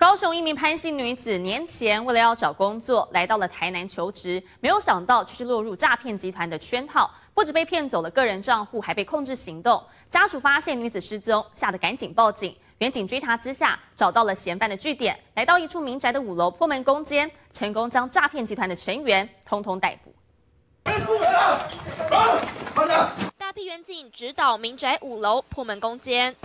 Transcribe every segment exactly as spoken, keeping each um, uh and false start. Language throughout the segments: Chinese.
高雄一名潘姓女子年前为了要找工作，来到了台南求职，没有想到却是落入诈骗集团的圈套，不止被骗走了个人账户，还被控制行动。家属发现女子失踪，吓得赶紧报警。远警追查之下，找到了嫌犯的据点，来到一处民宅的五楼破门攻坚，成功将诈骗集团的成员通通逮捕。 大批远警直捣民宅五楼，破门攻坚，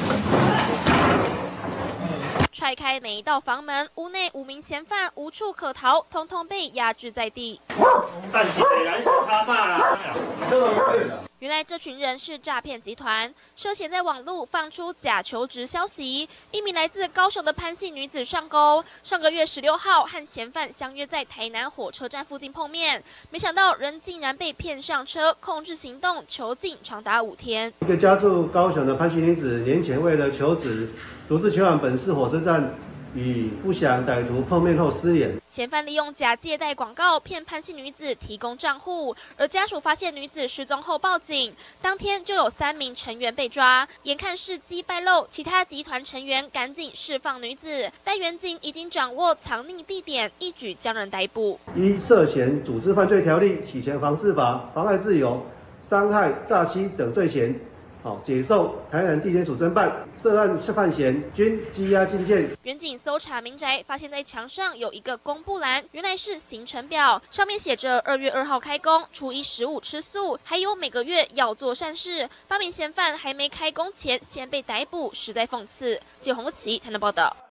踹开每一道房门，屋内五名嫌犯无处可逃，通通被压制在地。 但是虽然是插上啦。 原来这群人是诈骗集团，涉嫌在网络放出假求职消息。一名来自高雄的潘姓女子上钩，上个月十六号和嫌犯相约在台南火车站附近碰面，没想到人竟然被骗上车，控制行动，囚禁长达五天。 一个家住高雄的潘姓女子，年前为了求职，独自前往本市火车站。 与不祥歹徒碰面后失联， 嫌犯利用假借贷广告骗潘姓女子提供账户，而家属发现女子失踪后报警，当天就有三名成员被抓，眼看事机败露，其他集团成员赶紧释放女子，但远警已经掌握藏匿地点，一举将人逮捕。 依涉嫌组织犯罪条例、洗钱防治法、妨碍自由、伤害、诈欺等罪嫌。 好，解送台南地检署侦办，涉案犯嫌均羁押禁见。 远警搜查民宅，发现在墙上有一个公布栏，原来是行程表，上面写着二月二号开工，初一十五吃素，还有每个月要做善事。八名嫌犯还没开工前先被逮捕，实在讽刺。谢宏奇台南报道。